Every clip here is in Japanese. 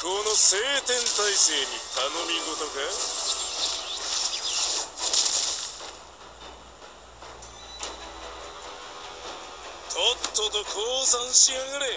この聖天体制に頼み事か。とっとと降参しやがれ。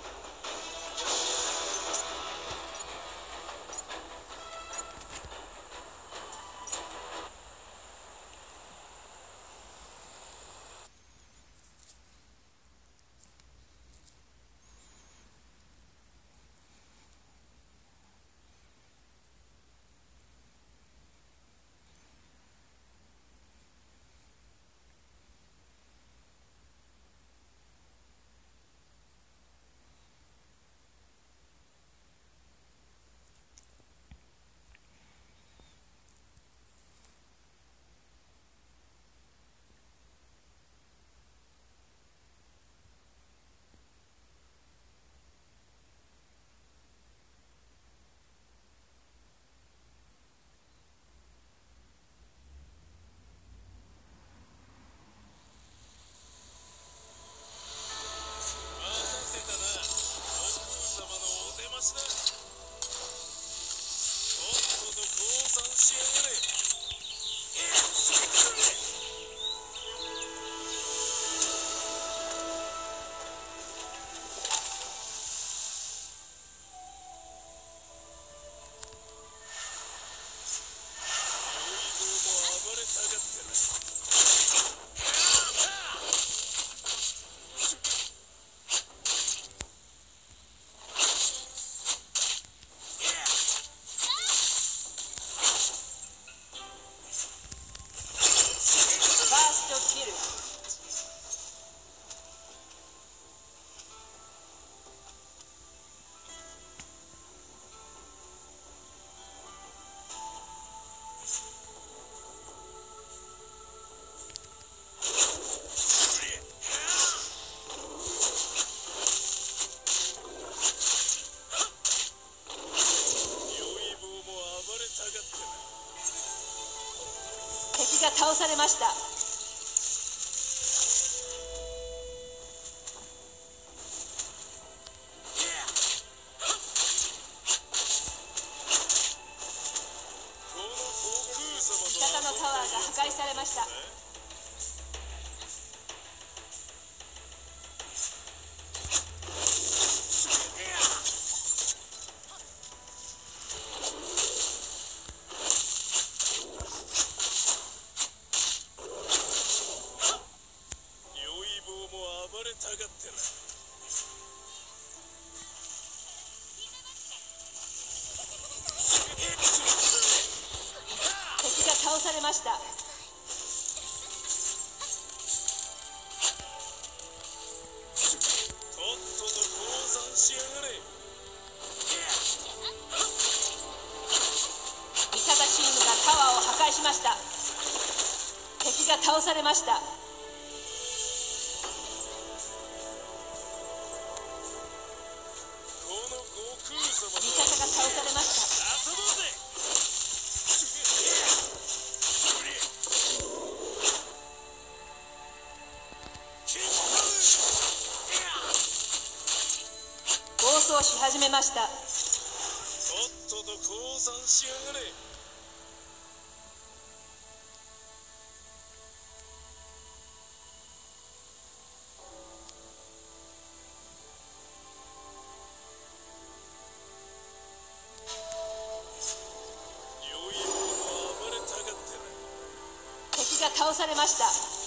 敵が倒されました。味方のタワーが破壊されました。敵が倒されました。味方チームがタワーを破壊しました。敵が倒されました。味方が倒されました。暴走し始めました。 とっとと降参しやがれ。 敵が倒されました。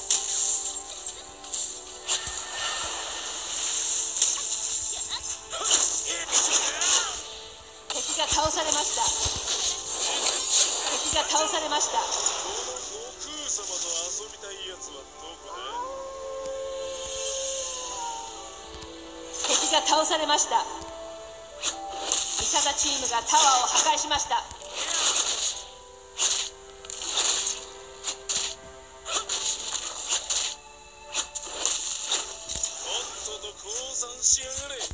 敵が倒されました。敵が倒されました。 悟空様と遊びたいやつはどこだ。 敵が倒されました。味方チームがタワーを破壊しました。 降参しやがれ。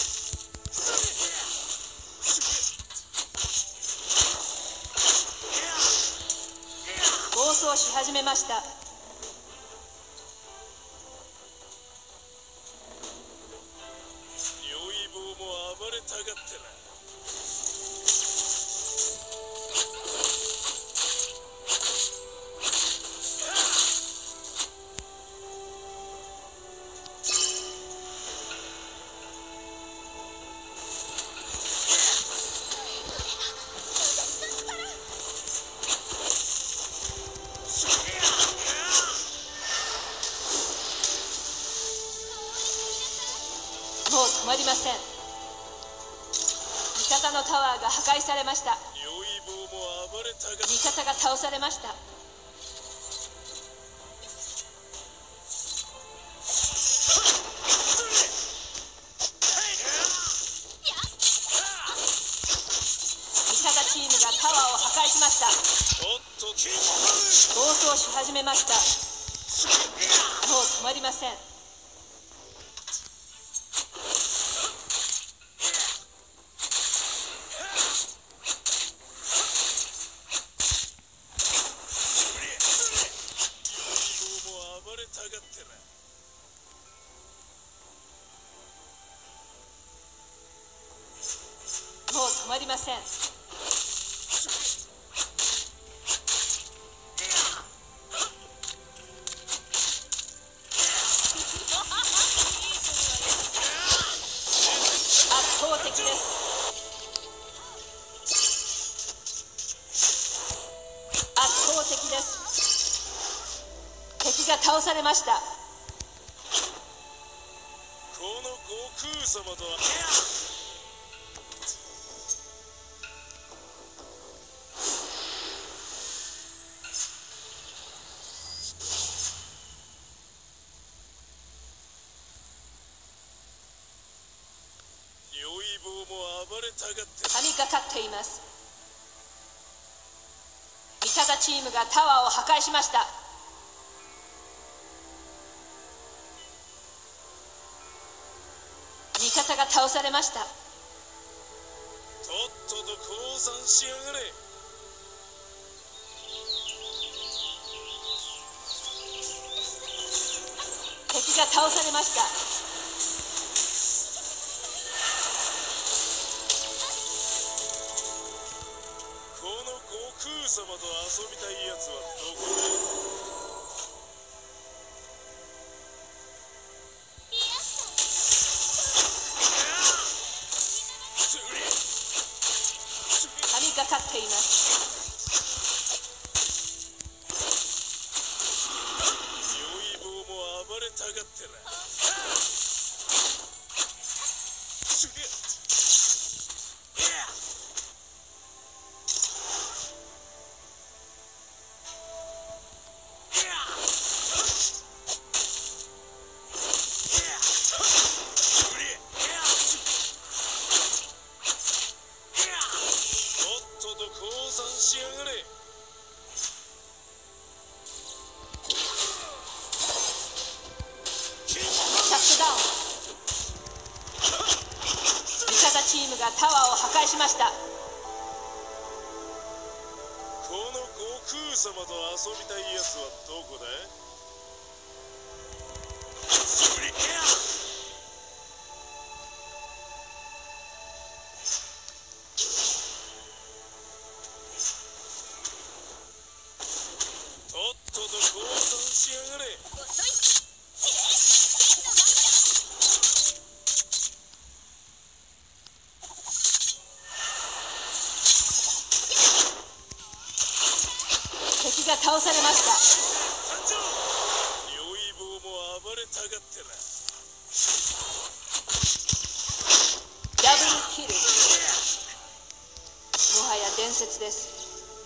暴走し始めました。 如意棒も暴れたがってな。 もう止まりません。味方のタワーが破壊されました。 良い棒も暴れたが味方が倒されました。味方チームがタワーを破壊しました。 おっとキン暴走し始めました。もう止まりません。 暴れたがってな。 もう止まりません。圧倒的です。圧倒的です。敵が倒されました。 この悟空様とは良い棒も暴れたがって神がかっています。味方チームがタワーを破壊しました。味方が倒されました。 とっとと降参しやがれ。 敵が倒されました。 この悟空様と遊びたいやつはどこだ。 神がかっています。 良い棒も暴れたがってな。すげえ。とっとと降参しやがれ。 シャットダウン。味方チームがタワーを破壊しました。 この悟空様と遊びたいやつはどこだ。それとっとと降参しやがれ。 敵が倒されました。 参上。良い棒も暴れたがってな。 ダブルキル。もはや伝説です。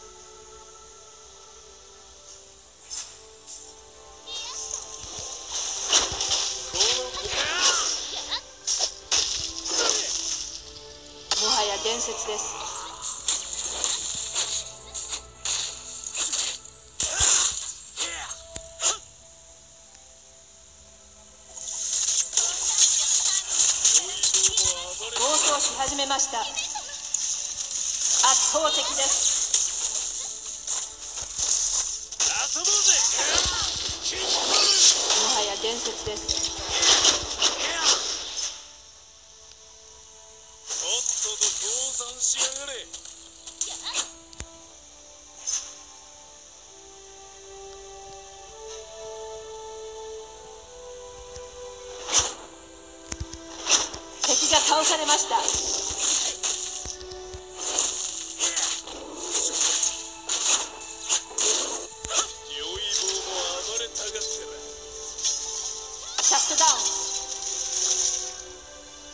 もはや伝説です。暴走し始めました。圧倒的です。 遊ぼうぜ。 もはや伝説です。 とっとと降参しやがれ。 敵が倒されました。 良い棒も暴れたがってな。 シャットダウン。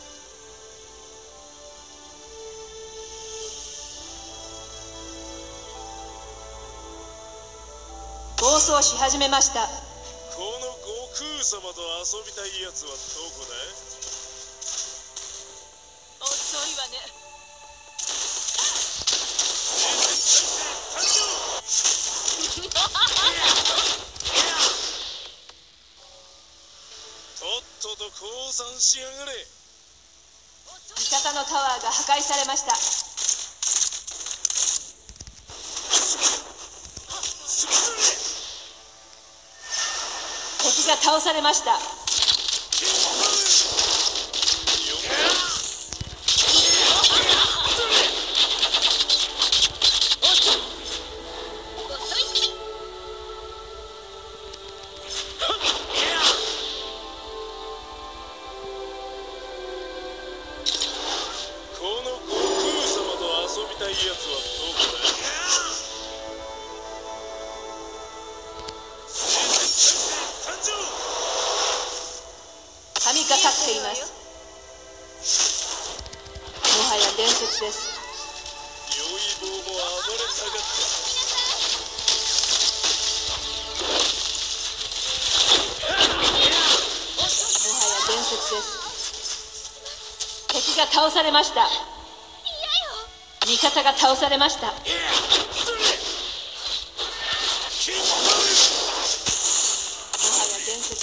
暴走し始めました。 この悟空様と遊びたいやつはどこだ？ 遅いわね。 とっとと降参しやがれ。 味方のタワーが破壊されました。敵が倒されました。 この悟空様と遊びたいやつはどこだ？ 神がかっています。もはや伝説です。 良い棒も暴れたがった。 もはや伝説です。敵が倒されました。味方が倒されました。もはや伝説です。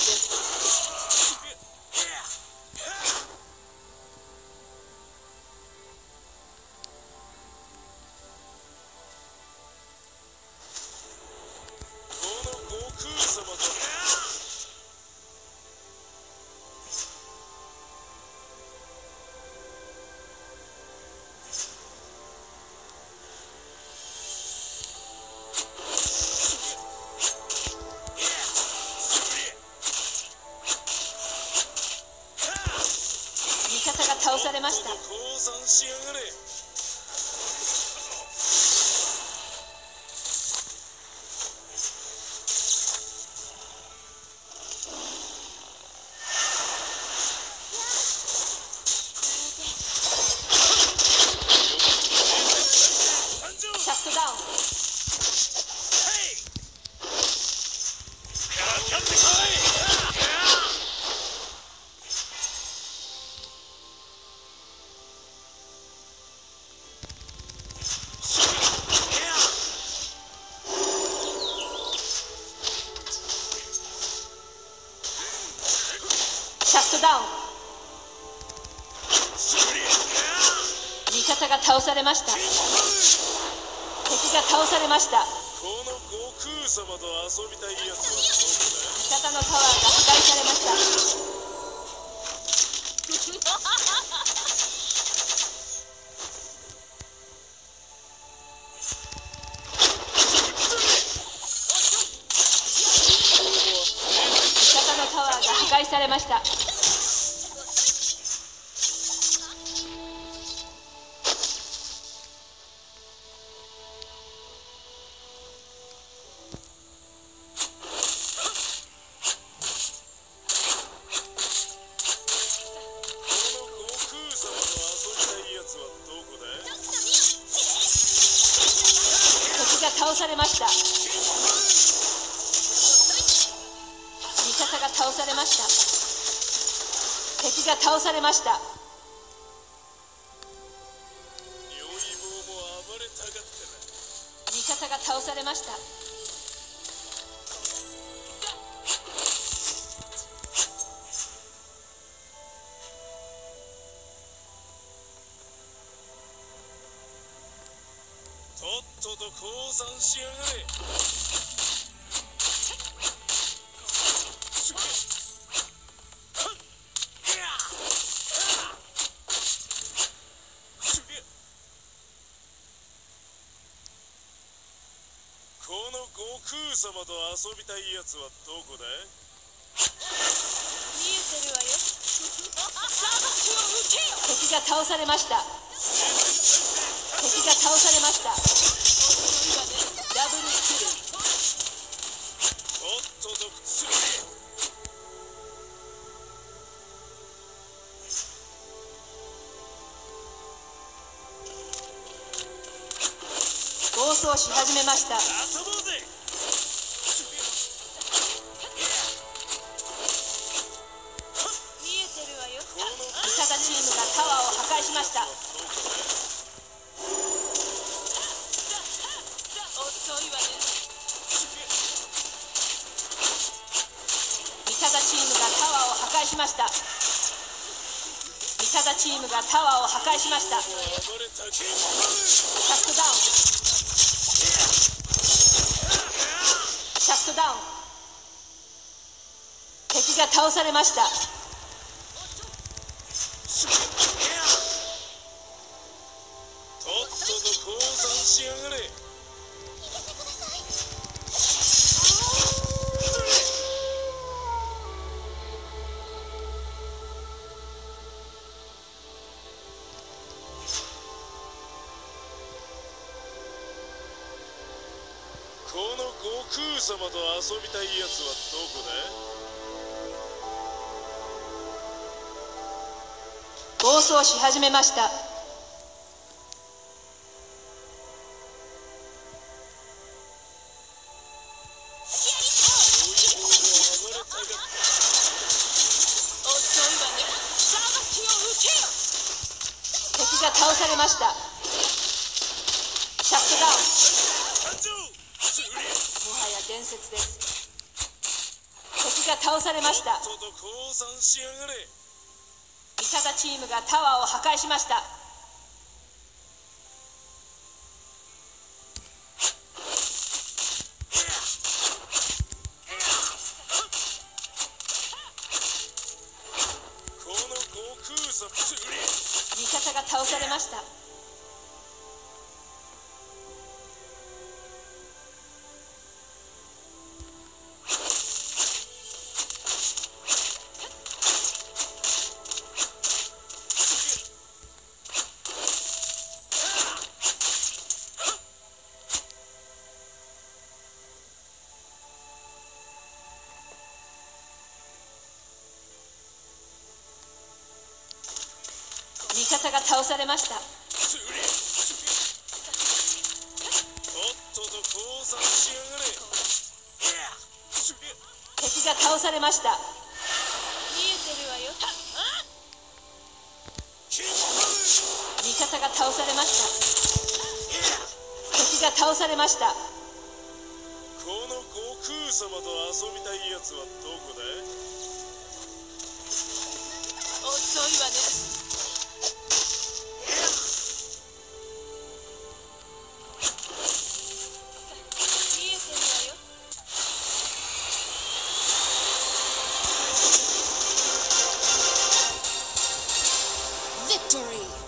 この悟空様と味方が倒されました。 降参しやがれ。 シャットダウン。 かかってこい。 シャットダウン。味方が倒されました。敵が倒されました。 この悟空様と遊びたいやつはどこだ？ 味方のタワーが破壊されました。味方のタワーが破壊されました。敵が倒されました。味方が倒されました。敵が倒されました。 良い棒も暴れたがってな。 味方が倒されました。 とっとと降参しやがれ。この悟空様と遊びたいやつはどこだ？ 見えてるわよ。敵が倒されました。敵が倒されました。ダブルキル。 とっととすげ。 暴走し始めました。 遊ぼうぜ。 ました。 遅いわね。 味方チームがタワーを破壊しました。味方チームがタワーを破壊しました。シャットダウン。シャットダウン。敵が倒されました。 とっとと降参しやがれ。この悟空様と遊びたいやつはどこだ？ 暴走し始めました。敵が倒されました。シャットダウン。もはや伝説です。敵が倒されました。 とっとと降参しやがれ。 味方チームがタワーを破壊しました。 この悟空様、 味方が倒されました。味方が倒されました。 とっとと降参しやがれ。 敵が倒されました。 見えてるわよ。 味方が倒されました。敵が倒されました。 この悟空様と遊びたいやつはどこだ？ 遅いわね。 Victory!